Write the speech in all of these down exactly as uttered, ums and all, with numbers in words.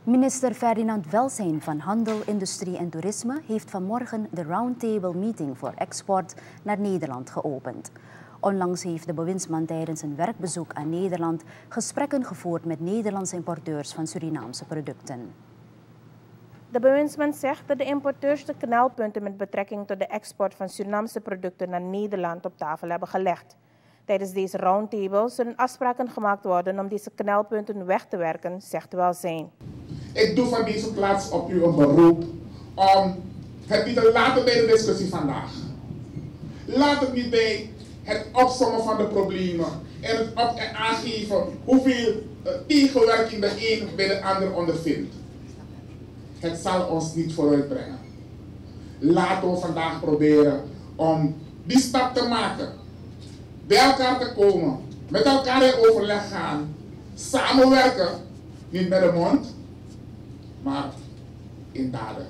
Minister Ferdinand Welsijn van Handel, Industrie en Toerisme heeft vanmorgen de Roundtable Meeting voor Export naar Nederland geopend. Onlangs heeft de bewindsman tijdens een werkbezoek aan Nederland gesprekken gevoerd met Nederlandse importeurs van Surinaamse producten. De bewindsman zegt dat de importeurs de knelpunten met betrekking tot de export van Surinaamse producten naar Nederland op tafel hebben gelegd. Tijdens deze roundtable zullen afspraken gemaakt worden om deze knelpunten weg te werken, zegt Welsijn. Ik doe van deze plaats op u een beroep om het niet te laten bij de discussie vandaag. Laat het niet bij het opsommen van de problemen en het op- en aangeven hoeveel uh, tegenwerking de een bij de ander ondervindt. Het zal ons niet vooruit brengen. Laten we vandaag proberen om die stap te maken. Bij elkaar te komen, met elkaar in overleg gaan, samenwerken, niet met de mond, maar in daden.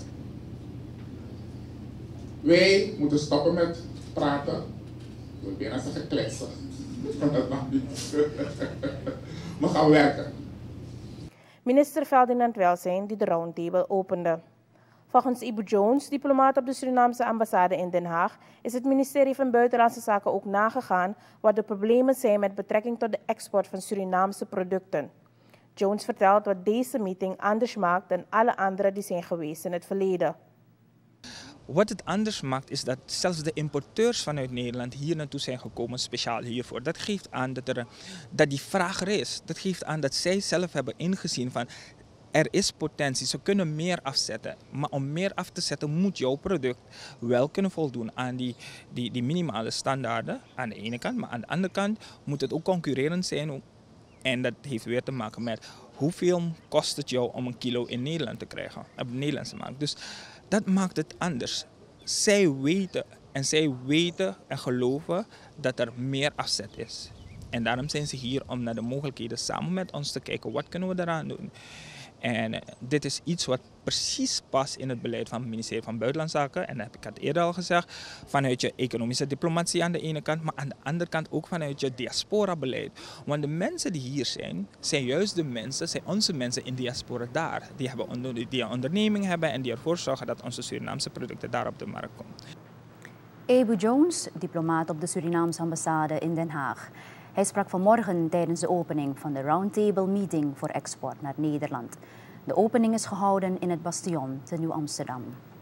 Wij moeten stoppen met praten. Ik wil bijna zeggen kletsen. Dat mag niet. We gaan werken. Minister Ferdinand Welsijn die de roundtable opende. Volgens Ibu Jones, diplomaat op de Surinaamse ambassade in Den Haag, is het ministerie van Buitenlandse Zaken ook nagegaan wat de problemen zijn met betrekking tot de export van Surinaamse producten. Jones vertelt wat deze meeting anders maakt dan alle andere die zijn geweest in het verleden. Wat het anders maakt is dat zelfs de importeurs vanuit Nederland hier naartoe zijn gekomen, speciaal hiervoor. Dat geeft aan dat, er, dat die vraag er is. Dat geeft aan dat zij zelf hebben ingezien van er is potentie, ze kunnen meer afzetten. Maar om meer af te zetten moet jouw product wel kunnen voldoen aan die, die, die minimale standaarden aan de ene kant. Maar aan de andere kant moet het ook concurrerend zijn. En dat heeft weer te maken met hoeveel kost het jou om een kilo in Nederland te krijgen, op de Nederlandse markt. Dus dat maakt het anders. Zij weten en zij weten en geloven dat er meer afzet is. En daarom zijn ze hier om naar de mogelijkheden samen met ons te kijken. Wat kunnen we daaraan doen? En uh, dit is iets wat precies past in het beleid van het ministerie van Buitenlandse Zaken. En dat heb ik het eerder al gezegd. Vanuit je economische diplomatie aan de ene kant, maar aan de andere kant ook vanuit je diaspora-beleid. Want de mensen die hier zijn, zijn juist de mensen, zijn onze mensen in diaspora daar. Die, hebben onder, die een onderneming hebben en die ervoor zorgen dat onze Surinaamse producten daar op de markt komen. Ibu Jones, diplomaat op de Surinaamse ambassade in Den Haag. Hij sprak vanmorgen tijdens de opening van de Roundtable Meeting voor Export naar Nederland. De opening is gehouden in het Bastion te Nieuw-Amsterdam.